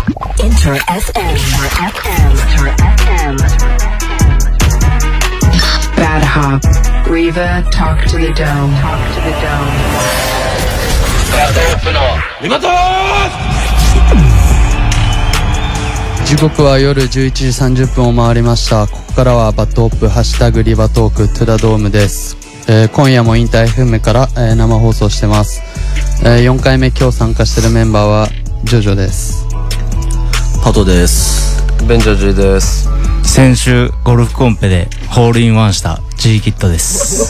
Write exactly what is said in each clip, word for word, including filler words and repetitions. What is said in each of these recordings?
Inter エフエム Inter エフエム Bad Hop Riva Talk to the Dome Talk to the Dome バドホップのリモート時刻は夜じゅういちじさんじゅっぷんを回りました。ここからはバッドホップハッシュタグリバトークトゥダドームです。えー、今夜もインター エフエム から、えー、生放送してます。えー、よんかいめ今日参加してるメンバーはジョジョです。 ハトです。 ベンジャジーです。 先週ゴルフコンペでホールインワンした G キットです。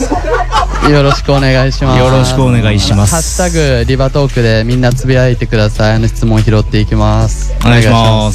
よろしくお願いします。 よろしくお願いします。 ハッシュタグリバトークでみんなつぶやいてください。あの質問拾っていきます。 お願いします。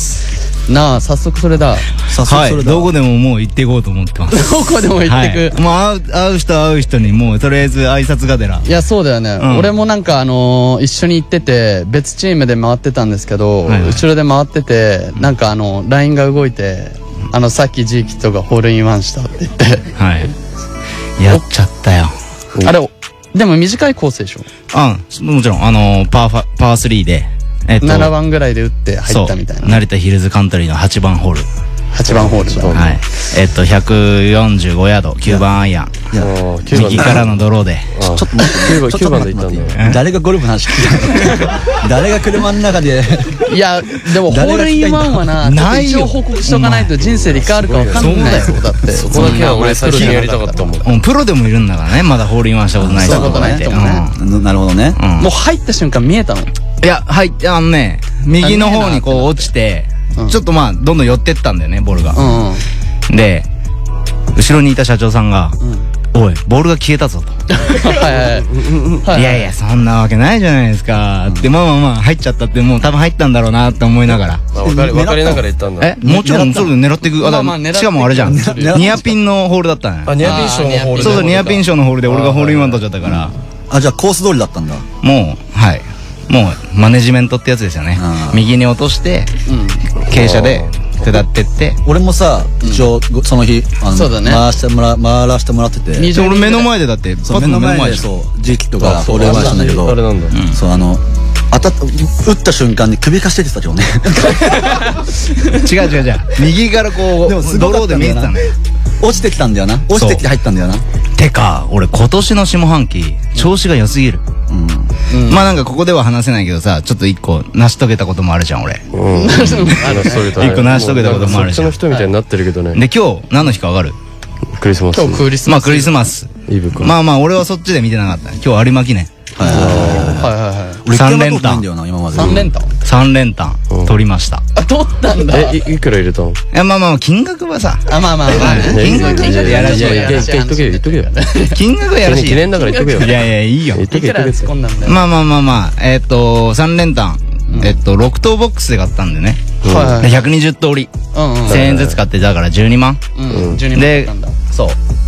なあ、早速それだ。 早速それだ。はい、どこでももう行っていこうと思ってます。 どこでも行ってく。 はい、もう会う、会う人会う人にもうとりあえず挨拶がてら。 いや、そうだよね。うん、俺もなんかあのー、一緒に行ってて、別チームで回ってたんですけど、はいはい、後ろで回ってて、なんかあの、ライン が動いて、あの、さっき G キットがホールインワンしたって言って。 はい。やっちゃったよ。 あれ、でも短いコースでしょ？ うん、もちろん、あのー、パーファ、パースリーで、えっと、 ななばんぐらいで打って入ったみたいな。 成田ヒルズカントリーのはちばんホール。 はちばんホールだ。 はい。えっと、ひゃくよんじゅうごヤード、きゅうばんアイアン。右からのドローで。 ちょっと待って、きゅうばんで行ったんだよ。 誰がゴルフの話聞いたの？誰が車の中で。 いや、でもホールインワンはな、一応報告しとかないと人生でいかあるか分かんないよ。だって。 そこだけは俺最初にやりたかったもん。 プロでもいるんだからね、まだホールインワンしたことない人。 したことない人もね。 なるほどね。 もう入った瞬間見えたの？ いや、入って、あのね、右の方にこう落ちて、ちょっとまあ、どんどん寄ってったんだよね、ボールが。で、後ろにいた社長さんが、おい、ボールが消えたぞと。いやいや、そんなわけないじゃないですか。って、まあまあまあ、入っちゃったって、もう多分入ったんだろうなって思いながら。 わかりながら言ったんだ。 え、もちろん、それで狙っていく。しかもあれじゃん。ニアピンのホールだったね。 あ、ニアピン賞のホール。 そうそう、ニアピン賞のホールで俺がホールインワン取っちゃったから。 あ、じゃあコース通りだったんだ。 もう、はい。もう、マネジメントってやつですよね。右に落として、傾斜で下ってって。 俺もさ、一応、その日、 回してもら、回らせてもらってて。 俺目の前でだって、 目の前で、そう、G キットがホールインワンしたんだけど、 あれなんだ。 そう、あの、当たった、打った瞬間に首かしげてたけどね。 違う違う違う。右からこう、ドローで見えてたね。 落ちてきたんだよな。落ちてきて入ったんだよな。 てか、俺今年の下半期、調子が良すぎる。まあなんかここでは話せないけどさ、ちょっと一個成し遂げたこともあるじゃん、俺。うん。一個成し遂げたこともあるじゃん。 そっちの人みたいになってるけどね。 で、今日、何の日かわかる？ クリスマス。 今日クリスマス。 まあクリスマス。まあまあ俺はそっちで見てなかった。今日有馬記念。 はいはいはい。 三連単。 三連単三連単。取りました。 あ、取ったんだ。 え、いくら入れたの？いや、まあまあ、金額はさ。 あ、まあまあまあ。 金額はやらしい。 言っとけよ、言っとけよ。 金額はやらしい。 記念だから言っとけよ。 いやいや、いいよ。 いくら突っ込んだんだよ。 まあまあまあまあ、えっと、三連単。えっと、ろくとうボックスで買ったんでね。ひゃくにじゅうとおり。せんえんずつ買って、だからじゅうにまん。で、そう。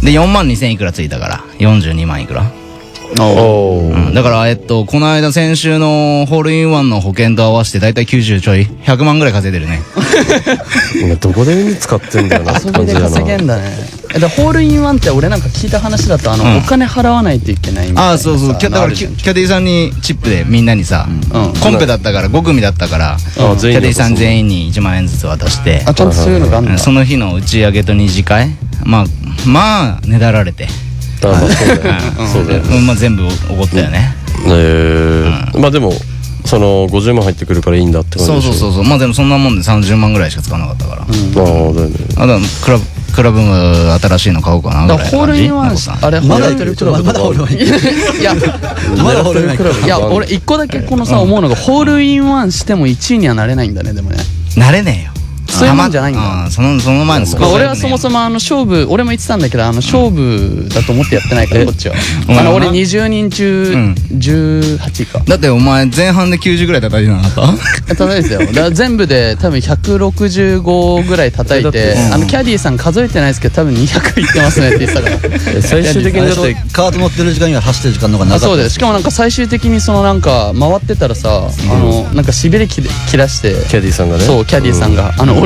で、よんまんにせんいくらついたから、よんじゅうにまんいくら。おー、うん、だから、えっと、この間先週のホールインワンの保険と合わせてだいたいきゅうじゅうちょい、ひゃくまんぐらい稼いでるね。 どこで海使ってんだよなって感じだな。遊びで稼げんだね。だホールインワンって俺なんか聞いた話だと、あの、うん、お金払わないといけないみたいな。 ああ、そうそう。だからキャディーさんにチップでみんなにさ、うん、コンペだったからご組だったから、うん、キャディーさん全員にいちまんえんずつ渡して、 あ、ちゃんとそういうのがあるんだ。 その日の打ち上げと二次会、まあ、まあ、ねだられて。 あ、まあそうだよ。そうだよ。 まあ全部おごったよね。 ええ。まあでも、そのごじゅうまん入ってくるからいいんだって感じ。 そうそうそうそう。まあでもそんなもんでさんじゅうまんぐらいしか使わなかったから。ああ、 だよね。 あ、だクラブ、クラブも新しいの買おうかなぐらい。 ホールインワン、あれ、 まだやってるクラブ。まだホールインワン。 いや、まだホールインワン。いや、俺一個だけこのさ、思うのが、ホールインワンしてもいちいにはなれないんだね、でもね。 なれねえよ。 そういうもんじゃないんだ。 その、その前のスコア。 俺はそもそもあの勝負、俺も言ってたんだけど、あの勝負だと思ってやってないから、こっちは。あの、俺にじゅうにん中、じゅうはちいか。 だってお前前半できゅうじゅうぐらい叩いてなかった？ 叩いてたよ。だから全部で多分ひゃくろくじゅうごぐらい叩いて、あの、キャディーさん数えてないですけど、多分にひゃくいってますねって言ってたから。 最終的にだって、 カート乗ってる時間には走ってる時間の方が長かった。 そうだよ。しかもなんか最終的にそのなんか、回ってたらさ、あの、なんかしびれ切らして。 キャディーさんがね。 そう、キャディーさんが。あの、俺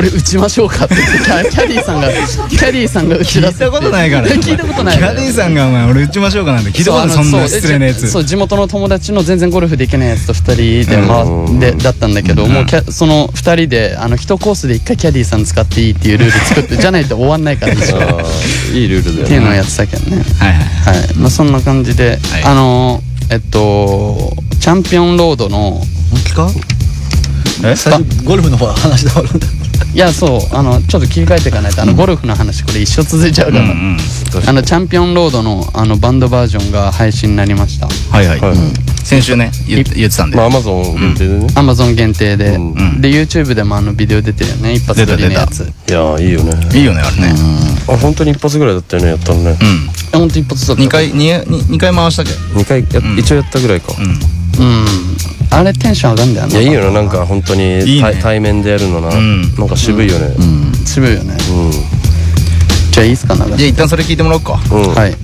俺打ちましょうかって言ってキャキャディーさんがキャディーさんが打ち出す聞いたことないから聞いたことないキャディーさんがお前俺打ちましょうかなんて聞いたことないそんな失礼なやつ。 そう地元の友達の全然ゴルフできないやつとふたりで回ってだったんだけど、もうキャそのふたりであのいちコースでいっかいキャディーさん使っていいっていうルール作ってじゃないと終わんないから一緒いいルールだよねっていうのをやってたけどね。 はいはいはい、まあそんな感じで、 はい、 あのえっとチャンピオンロードの本気か？え？最初ゴルフの方は話で終わるんだ。 いやそうあのちょっと切り替えていかないとあのゴルフの話これ一生続いちゃうから、うんうん、あのチャンピオンロードのあのバンドバージョンが配信になりました。 はいはい、はい、うん、先週ね言って言ってたんで、 まあ Amazon 限定でね、 うん、Amazon 限定で、うん、で YouTube でもあのビデオ出てるよね、一発撮りのやつ。 いやいいよねいいよねあれね、 うん、あ本当に一発ぐらいだったよねやったのね。 うん本当一発だった。 にかいにかい回したっけ？にかいや、 うん、一応やったぐらいか。うんうんあれテンション上がるんだよね。 いやいいよななんか本当にいい、ね、対面でやるのな、うん、なんか渋いよね、 うんうん、渋いよね、うん、じゃあいいっすかな。 じゃあ一旦それ聞いてもらおうか、 うん、はい、うん、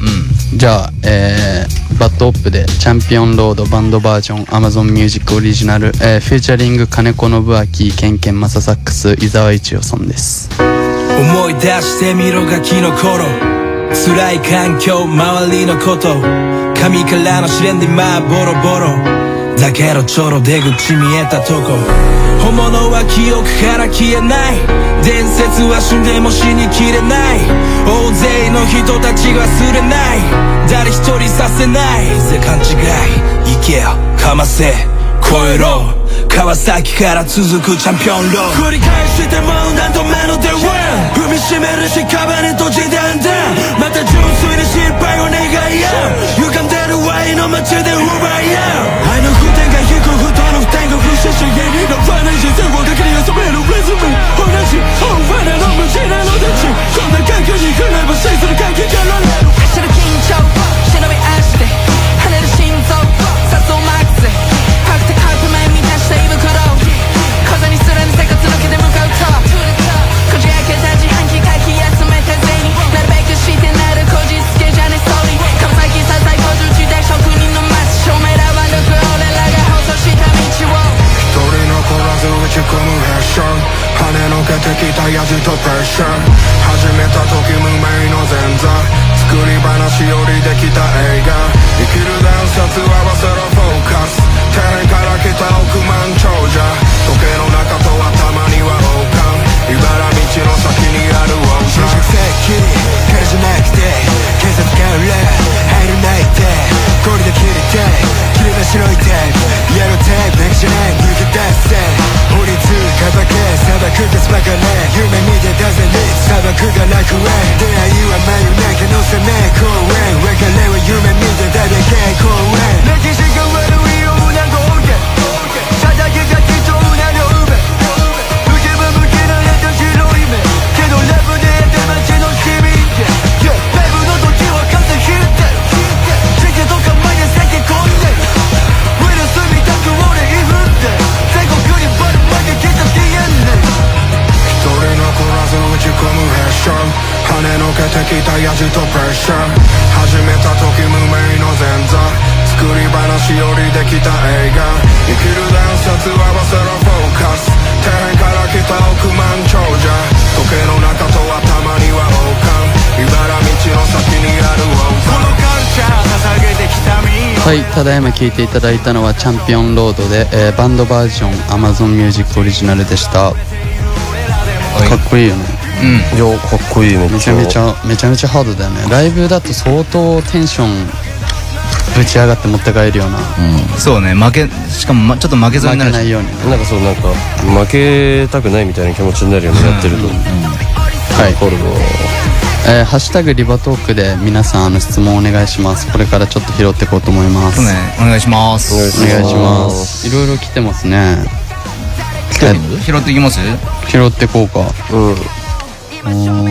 じゃあ、えー、バッドオップでチャンピオンロードバンドバージョン Amazon ミュージックオリジナル、えー、フューチャリング金子信明ケンケンマササックス伊沢一葉さんです。 思い出してみろガキの頃辛い環境周りのこと神からの試練でまあボロボロだけどちょろ出口見えたとこ本物は記憶から消えない伝説は死んでも死にきれない大勢の人たちが忘れない誰一人させないぜ勘違い行けよかませ超えろ川崎から続くチャンピオンロード繰り返しても何度目の出番踏みしめる屍と地団だまた純粋に失敗を願い合う歪んでるワイの街で奪い合う愛の負担が引く負担の負担が不死者へのファナ人生をかけに遊べるリズム同じオーバーなの無知なのたちこんな環境に来ればシーズン関係かられる走る緊張忍び足で跳ねる心臓殺をマックスパクってカープ面満たした胃袋風にすらぬ生活抜けて向かうとこじ開けた自販機かき集めた全員なるべくしてなるこじつけじゃねストーリー川崎さ最高重地で職人のマス証明らは抜く俺らが放送した道を一人残らず打ち込むヘッション跳ねのけてきたヤジとプレッシャー始めた時無名の前座作り話よりできた映画生きる伝説合わせろフォーカス天から来た億万長者時計の中とはたまには王冠茨道の先にあるワンプラン正規彼じゃなくて警察官ら入るないってゴリで切りたい切れ出しのいてイエローテープだけじゃない抜け出せ法律かばけ砂漠がつばかれ夢見てたぜリ砂漠が楽園出会いは真夜中の攻め公園別れは夢見てただけ公園歴史が悪いような豪華ただけが貴重な両目向けば向けられた白い目けどラブでやった街の市民権ライブの時は風引いてる地下とかまで酒込んでるウイルスみたく俺いふって全国にバルまで来た ディーエヌエー 一人残らず打ち込むヘッション跳ねのけてきたヤジとプレッシャー始めた時無名の前座作り話よりできた映画生きる伝説合わせろフォーカス天から来た億万長者時計の中とはたまには王冠茨道の先にあるワンファンこのカルチャー捧げてきたみはい、ただいま聴いていただいたのはチャンピオンロードで、えー、バンドバージョン Amazon ミュージックオリジナルでした。かっこいいよね。 うん、いやかっこいい。 めちゃめちゃめちゃめちゃハードだよね。ライブだと相当テンションぶち上がって持って帰るような、 うん、そうね負けしかも、ま、ちょっと負けずになるし負けないように、ね、 なんかそうなんか負けたくないみたいな気持ちになるよね、うん、やってると、うんうん、はい、 えー、ハッシュタグリバトークで皆さんあの質問お願いします。これからちょっと拾っていこうと思います。 そうね、お願いします。 お願いします。いろいろ来てますね。 来てる？拾っていきます？ 拾ってこうか。うん。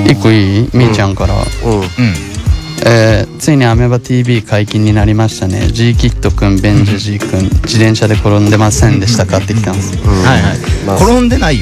一個いい？みーちゃんから。うん。うん。えー、ついにアメバ ティーブイ 解禁になりましたね。G キットくん、ベンジュ G くん、自転車で転んでませんでしたかって来たんです。 うん、はいはい。まあ、転んでないよ。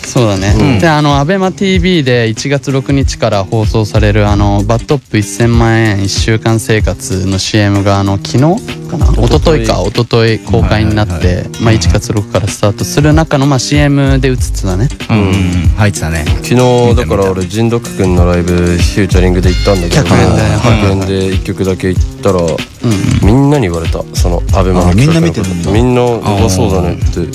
そうだね。で、あの、アベマ ティーブイ でいちがつろくにちから放送される、あの、バットップせんまんえんいっしゅうかん生活の シーエム が、あの、昨日かな一昨日か、一昨日公開になって、まあいちがつろくからスタートする中の、まあ シーエム で映ってたね。 うん。入ってたね。 昨日、だから俺、ジンドック君のライブ、フューチャリングで行ったんだけど、ひゃくえんで、ひゃくえんでいっきょくだけ行ったら、みんなに言われた。その、アベマの企画のこと。みんな、やばそうだねって。うん。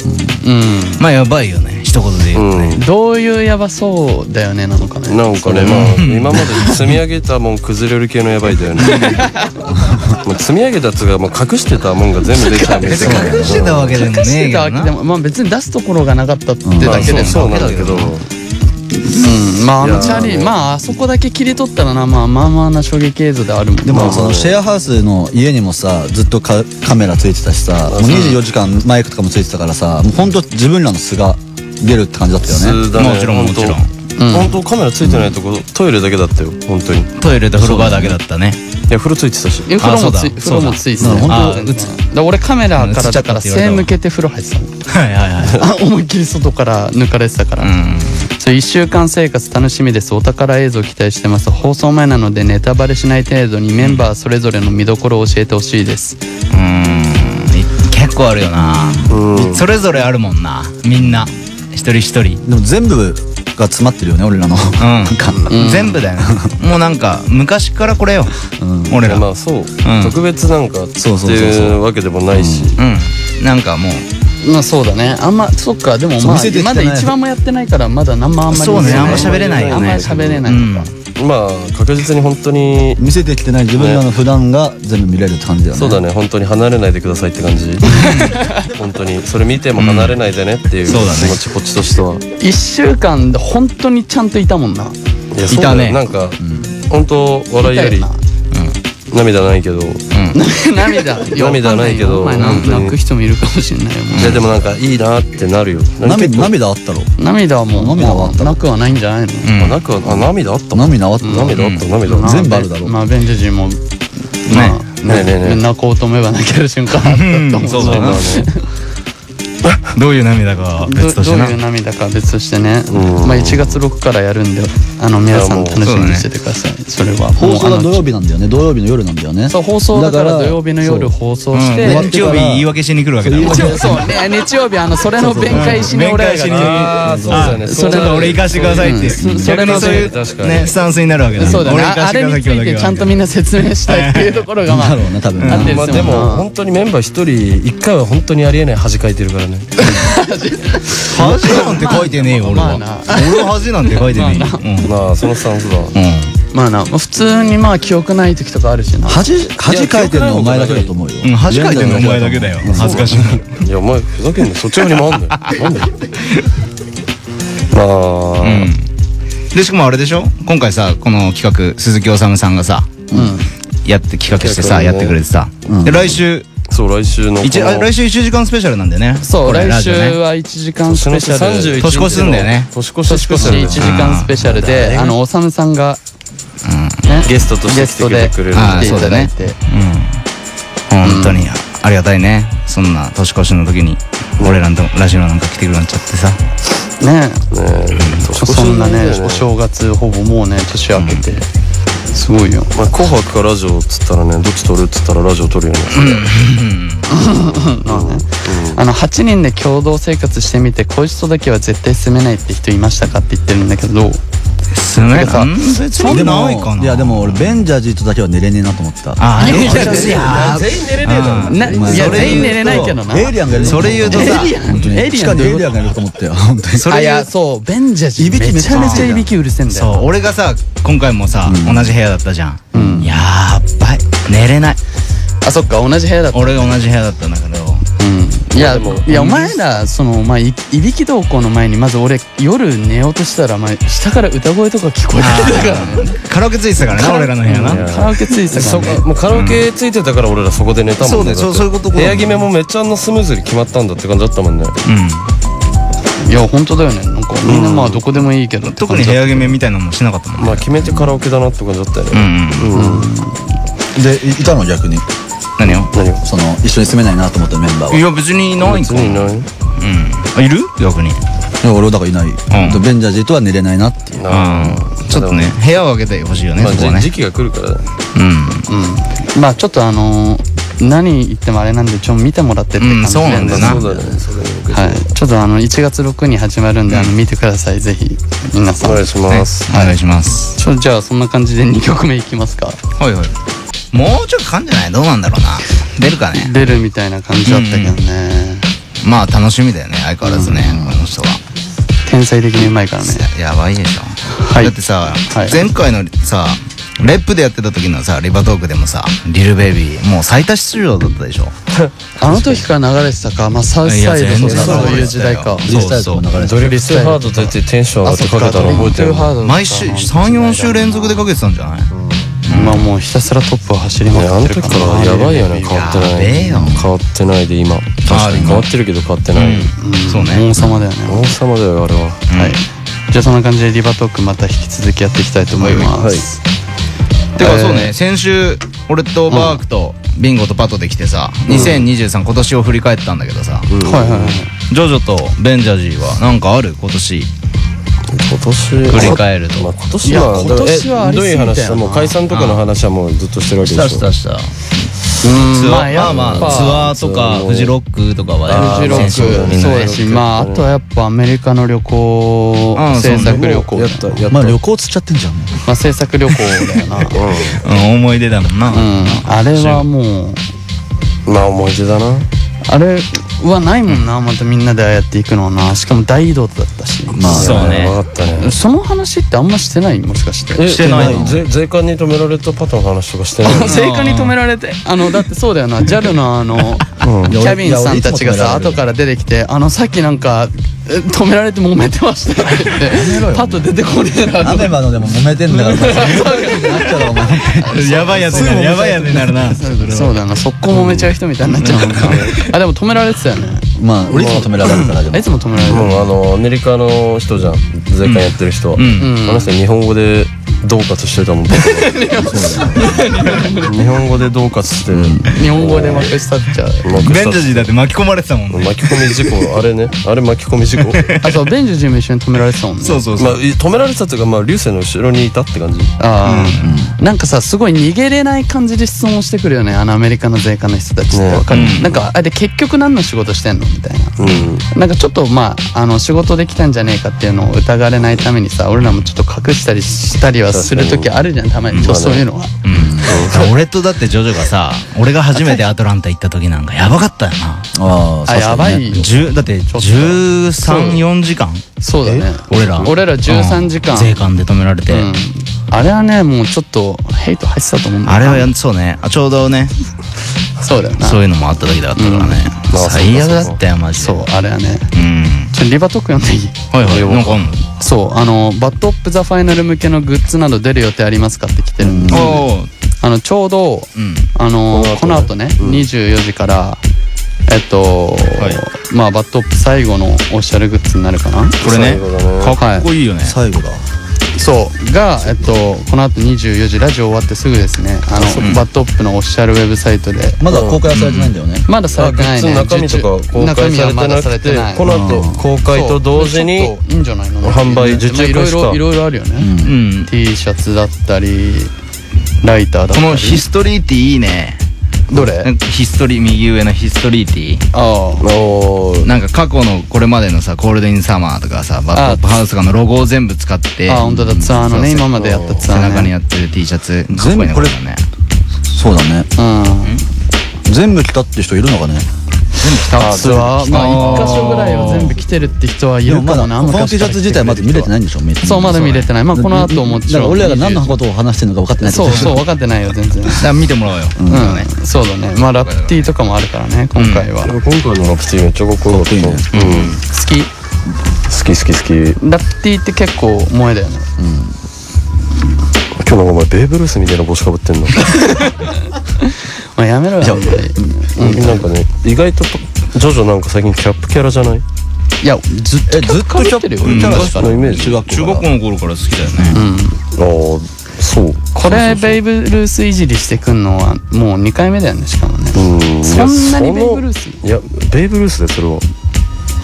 まあやばいよね。一言で言うとね。 どういうやばそうだよねなのかね。 なんかね、まあ今まで積み上げたもん崩れる系のやばいだよね。もう積み上げたやつがもう隠してたもんが全部出ちゃうみたいな。 隠してたわけでもねえけどな。 まあ別に出すところがなかったってだけでそうなんだけど。 うん、まああのチャーリー、まああそこだけ切り取ったらな、まあまあまあな衝撃映像であるもん。 でもそのシェアハウスの家にもさ、ずっとカメラついてたしさ、もうにじゅうよじかんマイクとかもついてたからさ、もう本当自分らの素が出るって感じだったよね。 もちろんもちろん。 本当カメラついてないとこトイレだけだったよ本当に。 トイレと風呂場だけだったね。 いや風呂ついてたし。 風呂もつい風呂もついてた。本当。俺カメラからだから背向けて風呂入ってたもん。はいはいはい。思いっきり外から抜かれてたから。そういっしゅうかん生活楽しみです。お宝映像期待してます。放送前なのでネタバレしない程度にメンバーそれぞれの見どころを教えてほしいです。 うん。結構あるよな。それぞれあるもんな。みんな一人一人。 でも全部が詰まってるよね俺らの。 うん。全部だよね。もうなんか昔からこれよ。俺ら。 まあそう。特別なんかっていうわけでもないし。 うん。なんかもう。 まあそうだね。あんまそっかでもまあまだ一番もやってないからまだ何もあんまりそうねあんま喋れないよね。 あんまり喋れないのか。 まあ確実に本当に見せてきてない自分らの普段が全部見れるって感じだよね。 そうだね本当に離れないでくださいって感じ。本当にそれ見ても離れないでねっていう気持ちこっちとしては。 いっしゅうかんで本当にちゃんといたもんな。 いたね。なんか本当笑いより涙ないけど。 涙涙ないけど泣く人もいるかもしれないよ。 いやでもなんかいいなってなるよ。 涙あったろ。 涙はもう泣くはないんじゃないの。 泣くは涙あった。 涙あった。 涙あった涙全部あるだろう。 まあベンジャジもねねね泣こうと思えば泣ける瞬間あったと思う。 そうだね。どういう涙か別としてな。どういう涙か別としてね。まあいちがつろくからやるんで、あの皆さん楽しみにしててください。それは放送が土曜日なんだよね。土曜日の夜なんだよね。 そう放送だから土曜日の夜放送して日曜日言い訳しに来るわけだ。 そうね日曜日あのそれの弁解しに俺らが。 ああそうだね。それの俺行かしてくださいってそれのそういうねスタンスになるわけだ。 そうだね。あれについてちゃんとみんな説明したいっていうところがまああってまあでも本当にメンバー一人一回は本当にありえない恥かいてるからね。 恥なんて書いてねえよ俺は。俺は恥なんて書いてねえよ。 まあそのスタンスだ。 まあな普通にまあ記憶ない時とかあるしな。 恥恥かいてるのお前だけだと思うよ。 恥かいてるのお前だけだよ。恥ずかしい。 いやお前ふざけんなそっち側にもあんのよ。なんで。まあ。 でしかもあれでしょ今回さこの企画鈴木おさむさんがさやって企画してさやってくれてさで来週。 そう来週の来週いちじかんスペシャルなんだよね。 そう来週はいちじかんスペシャル。 年越しすんだよね。 年越しスペシャルいちじかんスペシャルであのおさむさんがゲストとして来てくれる来ていただいて本当にありがたいね。そんな年越しの時に俺らのラジオなんか来てくれなっちゃってさねえそんなねお正月ほぼもうね年明けてすごいよ。 まあ紅白かラジオっつったらねどっち撮るっつったらラジオ撮るよね。 あのはちにんで共同生活してみて恋人だけは絶対住めないって人いましたかって言ってるんだけど住めないか別にないかな。 いやでも俺ベンジャージーとだけは寝れねえなと思った。 ああ全員寝れねえだろ。 いや全員寝れないけどな。 エイリアンがいる。 それ言うとさエイリアンエイリアンがいると思ったよ本当に。 それいやそうベンジャージーめちゃめちゃいびきうるせえんだよ。 そう俺がさ今回もさ同じ部屋だったじゃん。やばい寝れない。 あそっか同じ部屋だった。 俺が同じ部屋だったんだけどいやいやお前らそのまあいびき同行の前にまず俺夜寝ようとしたら下から歌声とか聞こえてたからね。 カラオケついてたからね俺らの部屋な。 カラオケついてたからね。 もうカラオケついてたから俺らそこで寝たもんね。 そうそういうこと。 部屋決めもめっちゃあんなスムーズに決まったんだって感じだったもんね。 いや本当だよね。なんかみんなまあどこでもいいけど特に部屋決めみたいなのもしなかったもんね。 まあ決めてカラオケだなって感じだったよね。 でいたの逆に何を何をその一緒に住めないなと思ったメンバーは。 いや別にいないか。 別にいない。 うんいる逆に。 いや俺だからいない、うん、ベンジャージとは寝れないなっていう、 うん、ちょっとね部屋を分けてほしいよね、 まあ、 そこはね時期が来るからね。 うん、うん、まあちょっとあのー何言ってもあれなんでちょっと見てもらってって感じで、うん、そうなんだな。そうだね、はい、ちょっとあのいちがつろくに始まるんで、うん、あの見てください、ぜひ皆さんお願いします、 はい、お願いします。 ちょじゃあそんな感じでにきょくめいきますか。 はいはい。もうちょっとかんじゃない？どうなんだろうな。出るかね。 出るみたいな感じだったけどね、 うん、まあ楽しみだよね、相変わらずね、うん、この人は天才的にうまいからね。 やばいでしょ、はい、だってさ、はい、前回のさレップでやってた時のさリバトークでもさリルベイビーもう最多出場だったでしょあの時から流れてたか、まあサウスサイドとかそういう時代か。 リスタイルとか流れてた。 ドリルスハード出てテンション上がってかけたの覚えてる。 毎週さんよん週連続でかけてたんじゃない？ まあもうひたすらトップを走り回ってるから。 あの時からやばいよね。変わってない。変わってないで今。確かに変わってるけど変わってない。 そうね。王様だよね。 王様だよあれは。 はい。じゃあそんな感じでリバトークまた引き続きやっていきたいと思います。 てかそうね、先週俺とバークとビンゴとパトで来てさ、にせんにじゅうさん今年を振り返ったんだけどさ、はいはいはい、ジョジョとベンジャージーはなんかある？今年今年振り返ると、 まあ、今年は今年はありすぎたよな。どういう話？もう解散とかの話はもうずっとしてるわけでしょ。したしたツアー、まあまあツアーとかフジロックとかはフジロックそうだし、まああとはやっぱアメリカの旅行、制作旅行やったやった。まあ旅行つっちゃってんじゃん。 まあ制作旅行だよな。 うん思い出だもんな。 あれはもうまあ思い出だな。 あれはないもんな、またみんなでああやっていくのはな。しかも大移動だったし。 まあそうね。 その話ってあんましてない？もしかして。 してないの？ 税関に止められたパターンの話とかしてない？ 税関に止められて、あのだってそうだよな。ジャル のあのキャビンさんたちがさ後から出てきて、あのさっきなんか止められて揉めてましたって言ってパッと出てこねえな。 アメバのでも揉めてんだからさ。 やばいやつになる。やばいやつになるな。 そうだな。速攻揉めちゃう人みたいになっちゃうもんな。あでも止められてたよね。 まあ俺いつも止められるから。 いつも止められる。 もうあのアメリカの人じゃん。税関やってる人。あの人日本語で恫喝してたもん。日本語で恫喝して日本語でまくし立っちゃう。 ベンジャジーだって巻き込まれてたもんね。 巻き込み事故あれね。あれ巻き込み事故。 あそうベンジャジーも一緒に止められてたもんね。 そうそうそう。 まあ止められてたっていうかまあ流星の後ろにいたって感じ。 ああなんかさすごい逃げれない感じで質問してくるよね、あのアメリカの税関の人たちって。わかる？なんかあれ結局何の仕事してんのみたいな。なんかちょっとまああの仕事できたんじゃねえかっていうのを疑われないためにさ、俺らもちょっと隠したりしたりはする時あるじゃん、たまに。そういうのは。 俺とだってジョジョがさ、俺が初めてアトランタ行った時なんかやばかったよな。 ああやばいよ。 だってじゅうさん、よじかん。 そうだね。 俺ら俺らじゅうさんじかん税関で止められて、 あれはねもうちょっとヘイト入ってたと思うんだよ。 あれはそうね、ちょうどねそうだよな。 そういうのもあった時だったからね。最悪だったよマジで。 そうあれはね。 うんちょリバトーク読んでいい？ はいはい。なんかあんの？ そうあのバッドオップザファイナル向けのグッズなど出る予定ありますかって来てるんで、あのちょうどあのこの後ねにじゅうよじからえっとまあバッドオップ最後のオフィシャルグッズになるかな。 これねかっこいいよね。 最後だ。 そうがえっとこの後にじゅうよじラジオ終わってすぐですね、あのバッドオップのオフィシャルウェブサイトでまだ公開されてないんだよね。 まだされてないね。 中身とか公開されてなくて、この後公開と同時に販売受注開始か。 いろいろあるよね。T シャツだったりライターだったり。 このヒストリーティーいいね。 どれ？ ヒストリー、右上のヒストリーティー。 ああ。 なんか過去のこれまでのさ、ゴールデンサマーとかさ、バッドオップハウスとかのロゴを全部使って。 あ、本当だ。ツアーのね、今までやったツアー。 背中にやってる T シャツ。 全部これね。そうだね。うん。全部着たって人いるのかね。 全部着たツアー。まあ一箇所ぐらいは全部着てるって人はいるかもな。 この T シャツ自体まだ見れてないんでしょ。 そうまだ見れてない。まあこの後もちろん。 だから俺らが何のことを話してるのか分かってない。 そうそう分かってないよ全然。 だから見てもらおうよ。 うん。そうだね。まあラプティとかもあるからね今回は。 今回のラプティめっちゃかっこよかった。 うん。好き？ 好き好き好き。 ラプティって結構萌えだよね。うん。 今日なんかお前ベーブルースみたいな帽子かぶってんの。 まあやめろよ。 なんかね意外とジョジョなんか最近キャップキャラじゃない？ いやずっとキャップかぶってるよ。 キャラしかのイメージ。 中学校の頃から好きだよね。 ああそう。 これベイブルースいじりしてくんのはもうにかいめだよねしかもね。そんなにベイブルース？ いやベイブルースでそれは。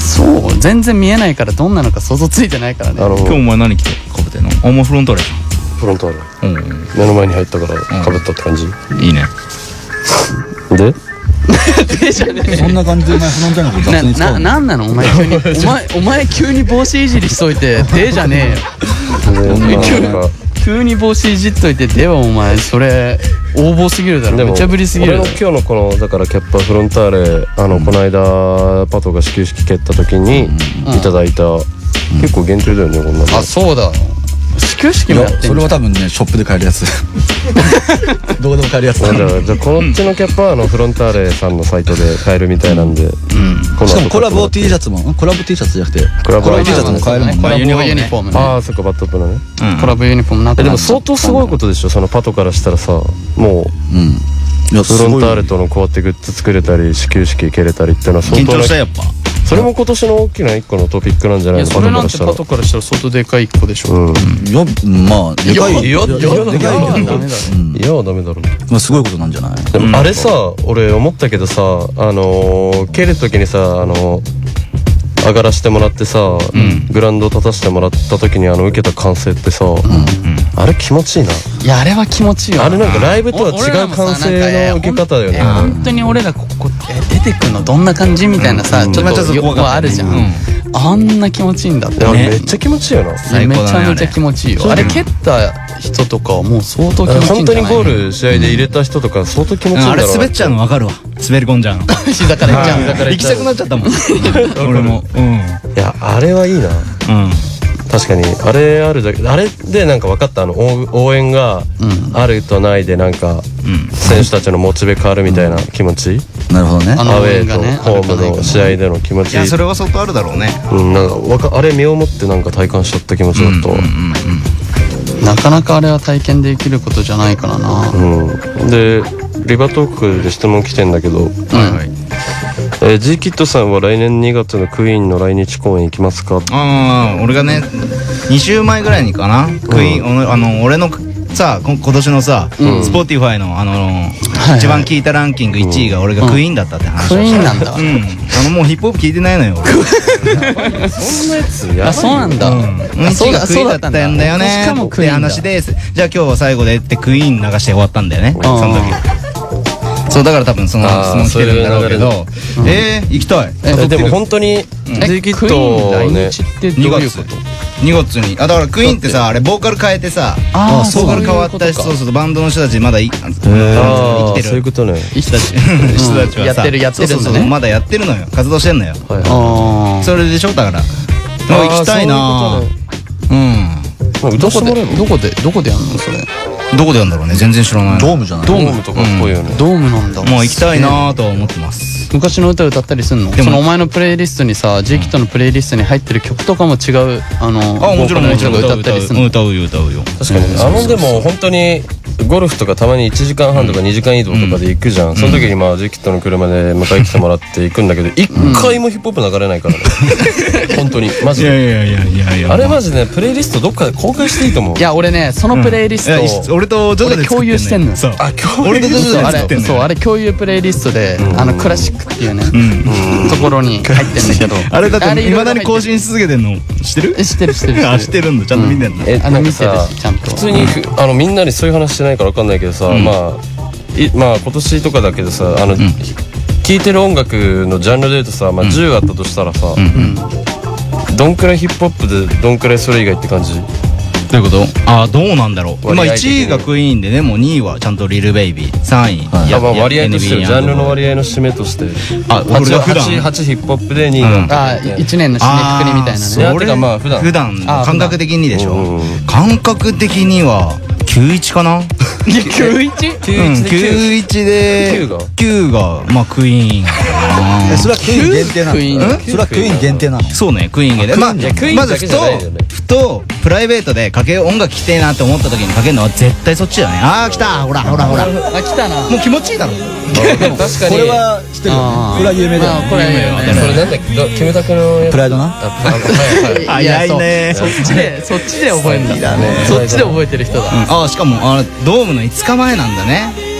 そう全然見えないからどんなのか想像ついてないからね。 あの今日お前何着てかぶってんの？あ、もうフロントあれフロントあるうん目の前に入ったからかぶったって感じ、 いいね。 ででじゃねえそんな感じでお前フロントのこと雑に使な、な、 うの？ なんなのお前急にお前、お前急に帽子いじりしといてでじゃねえよ。 でまあなんか急に帽子いじっといてではお前それ横暴すぎるだろ。 でも無茶ぶりすぎるだろ。 俺の今日のこのだからキャッパーフロンターレあのこの間パトが始球式蹴った時にいただいた結構限定だよねこんなの。 あ、そうだ。始球式いやもやってんじゃん。 それは多分ねショップで買えるやつどこでも買えるやつじゃあじゃあこっちのキャッパーのフロンターレさんのサイトで買えるみたいなんで、この後しかもコラボ T シャツもコラボ T シャツじゃなくてコラボコラボ T シャツも買えるもんコラボね。 ユニフォームねユニフォームね。 ああそっかバットアップのね。 コラボユニフォームなくなっちゃったえでも相当すごいことでしょそのパトからしたらさもううんいやフロンターレとのこうやってグッズ作れたり始球式蹴れたりっていうのは相緊当な張したやっぱ。 それも今年の大きな一個のトピックなんじゃないのいやそれなんてパトかパトからしたら相当でかい一個でしょ。 らしたらいやまあでかいいやいやでかいけどダメだろ。 うんいやはダメだろまあすごいことなんじゃない？ でもあれさ俺思ったけどさあのー蹴る時にさあの上がらしてもらってさ、グラウンド立たせてもらった時にあの受けた歓声ってさ、あれ気持ちいいな。 いやあれは気持ちいいよ。 あれなんかライブとは違う歓声の受け方だよね。 本当に俺らここえ出てくんのどんな感じみたいなさ、ちょっとよくあるじゃん。あんな気持ちいいんだって。 いやめっちゃ気持ちいいよな。 めちゃめちゃ気持ちいいよ。あれ蹴った人とかはもう相当気持ちいい本当にんじゃない？ ゴール試合で入れた人とか相当気持ちいいんだろうな。 あれ滑っちゃうの分かるわ。滑り込んじゃうの。 膝からいっちゃう。膝からいっちゃう。 行きたくなっちゃったもん。俺も。うん。 いやあれはいいな。 うん。 確かにあれあるだけあれでなんか分かったあの応応援があるとないでなんか選手たちのモチベ変わるみたいな気持ち、 なるほどね。 あのアウェーと応援がねホームの試合での気持ち、 いやそれは相当あるだろうね。 うん、なんかわかあれ身をもってなんか体感しちゃった気持ちだったわ。 なかなかあれは体験できることじゃないからな。 うん、でリバトークで質問来てんだけど、 はいはい。 えー、G キットさんは来年にがつのクイーンの来日公演行きますか？ ああ俺がねに週前ぐらいにかな、クイーンおあの俺のさこ今年のさ、スポーティファイのあのい一番聴いたランキングいちいが俺がクイーンだったって話クをした。 イーンなんだ。 うん、あのもうヒップホップ聞いてないのよ俺。 そんなやつやばいよ。 あ、そうなんだ。 うん、 そうだクイーンだったんだよね。 しかもクイってーンだ。 話です。じゃあ今日は最後でってクイーン流して終わったんだよね。その時。そうだから多分その質問来てるんだろうけど、えー行きたい。 えでも本当に G キックイーントね来日ってどういうこと？ にがつにあだからクイーンってさあれボーカル変えてさあーボーカル変わったしそういうことかそうそうバンドの人たちまだいあ生きあてるそういうことね。 人たち人たちはさやってるやってるんだねそうそうそうまだやってるのよ活動してんのよはいはあそれでしょだからもう行きたいなうんい。まあ歌どこでしてもらえばどこでどこでやるのそれ？ どこでやるんだろうね全然知らないドームじゃない？ ドームとかっぽいよね。 ドームなんだ。 もう行きたいなとは思ってます昔の歌歌ったりすんの？ でもそのお前のプレイリストにさ G キットのプレイリストに入ってる曲とかも違うあのあもちろんボーカルのもちろん人が歌ったりするの？ 歌うよ歌うよ確かにあのでも本当にゴルフとかたまにいちじかんはんとかにじかん移動とかで行くじゃん、その時にまあ G キットの車で迎え来てもらって行くんだけど一回もヒップホップ流れないからね本当にマジでいやいやいやいやあれマジでプレイリストどっかで公開していいと思う。 いや俺ねそのプレイリスいやト俺とジョジョで俺共有してんのよ。 そうあ今日俺とジョジョであれ作ってんのよそうあれ共有プレイリストであのクラシックっていうねところに入ってんだけどあれだっていまだに更新新し続けてんの知ってる知ってる知ってるあ知ってるんだちゃんと見てんだえあの見てるなんかさしちゃんと普通にふあのみんなにそういう話してないから分かんないけどさ、まあいまあ今年とかだけどさあの、聴いてる音楽のジャンルで言うとさ、まあ、じゅうあったとしたらさ、どんくらいヒップホップでどんくらいそれ以外って感じ？ どういうことああどうなんだろうまあ割合的にいちいがクイーンでねもうにいはちゃんとリルベイビーさんいいやまあ割合としてエヌビージャンルの割合の締めとしてあ俺が普段はちヒップホップでにいがあいちねんの締めくくりみたいなね。 いやてかまあ普段普段あ感覚的にでしょうん感覚的にはきゅういちかなきゅういち？ きゅういちできゅういちできゅうがきゅうがまあクイーンかなえそれはクイーン限定なクイーンの？それはクイーン限定なの？ そうねクイーンでまあいやクイーンまずふだけじゃないよねとふとプライベートでかけ音楽聴きてえなって思った時にかけるのは絶対そっちだねああ来たほらほらほらもあ来たな。 う気持ちいいだろでも確かにこれは知ってるよあーね。これは有名だよね。 まあこれは有名だねそれなんだっけどキムタクのやつプライドな。 ああはいはいいや早いねそうそっちでそっちで覚えるんだ。そっちで覚えてる人だ。 ああしかもあれドームのいつかまえなんだね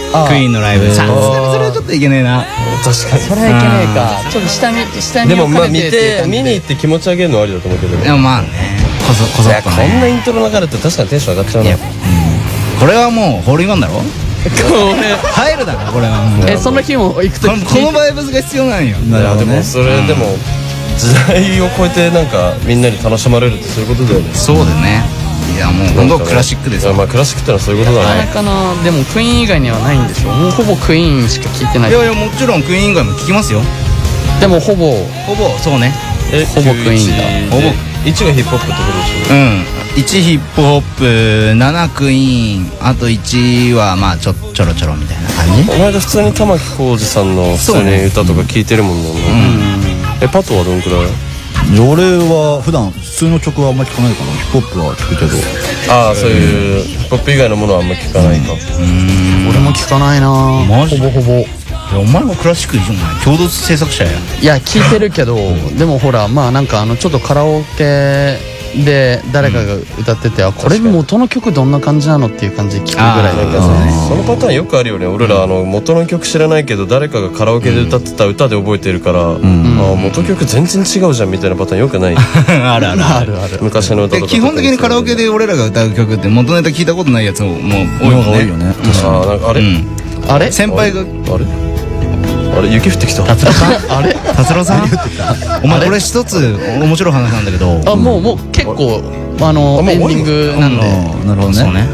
クイーンのライブ。さすがにそれはちょっといけねえな。 確かにそれはいけねえか。ちょっと下に下にでもまあ見置かれてっていうて感じで見に行って気持ち上げるのはありだと思うけどね。 でもまあね、こそこそいやこっとね。 んなイントロ流れて確かにテンション上がっちゃうな。 これはもうホールインワンだろ。入るだろこれは。 えその日も行くとこのこのバイブスが必要なんよ。 いやでもそれでも時代を超えてなんかみんなに楽しまれるってそういうことだよね。 そうだよね。いやもう本当クラシックですよ。 まあクラシックってのはそういうことだね。 なかなかな。でもクイーン以外にはないんでしょ。もうほぼクイーンしか聞いてない。 いやいやもちろんクイーン以外も聞きますよ。 でもほぼほぼそうね。 えほぼクイーンだ。 ほぼいちがヒップホップってことでしょ。 うんいちヒップホップななクイーンあといちはまあちょちょろちょろみたいな感じ。 この間普通に玉置浩二さんの普通に歌とか聞いてるもんね。えパトはどんくらい？ 俺は普段普通の曲はあんまり聴かないかな。ヒップホップは聴くけど。 ああそういうヒップホップ以外のものはあんま聞かないか。 俺も聞かないな。 マジほぼほぼ。 いやお前もクラシックいいじゃん。お前共同制作者や。 いや聞いてるけどでもほらまあなんかあのちょっとカラオケで誰かが歌ってて、あこれ元の曲どんな感じなのっていう感じで聞くぐらいだけどね。 そのパターンよくあるよね。俺らあの元の曲知らないけど誰かがカラオケで歌ってた歌で覚えてるから、あ元曲全然違うじゃんみたいなパターンよくない？ あるあるあるある。 昔の歌とか。 基本的にカラオケで俺らが歌う曲って元ネタ聞いたことないやつももう多いもんね。 多いよね。 ああなんかあれあれ先輩があれあれ雪降ってきた。 あれ達郎さんお前これ一つ面白い話なんだけど。 あもうもう結構あのエンディングなんで。 なるほどね。 そうね。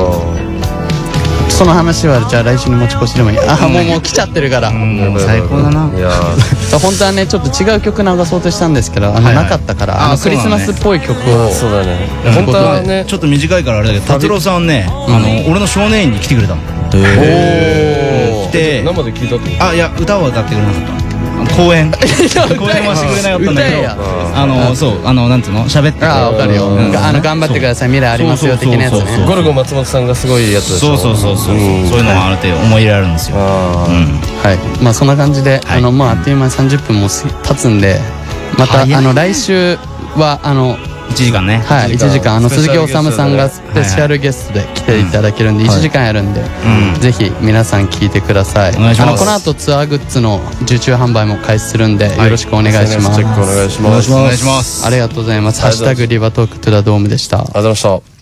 その話はじゃあ来週に持ち越しでもいい。あもうもう来ちゃってるから。 もう最高だな。 いや本当はねちょっと違う曲流そうとしたんですけどあのなかったからあのクリスマスっぽい曲を。 そうだね。本当はねちょっと短いからあれだけど達郎さんねあの俺の少年院に来てくれたの。 おお。 来て生で聞いたって。 あいや歌は歌ってくれなかった。公演公演はしてくれなかったんだけどあのそうあのなんつうの喋ってあ分かるよ。あの頑張ってください未来ありますよ的なやつね。 ゴルゴ松本さんがすごいやつでしょ。 そうそうそうそうそういうのもある程度思い入れあるんですよ。 はいまあそんな感じであのまああっという間にさんじゅっぷんも経つんでまたあの来週はあのいちじかんね。 はいいちじかんあの鈴木おさむさんがスペシャルゲストで来ていただけるんでいちじかんやるんでぜひ皆さん聞いてください。 お願いします。 あのこの後ツアーグッズの受注販売も開始するんでよろしくお願いします。 チェックお願いします。 お願いします。 ありがとうございます。ハッシュタグリバトークトゥダドームでした。 ありがとうございました。